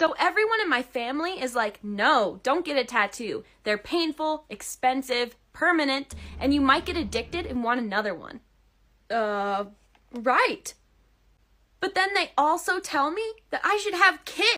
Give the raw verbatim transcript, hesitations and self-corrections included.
So everyone in my family is like, no, don't get a tattoo. They're painful, expensive, permanent, and you might get addicted and want another one. Uh, right. But then they also tell me that I should have kids.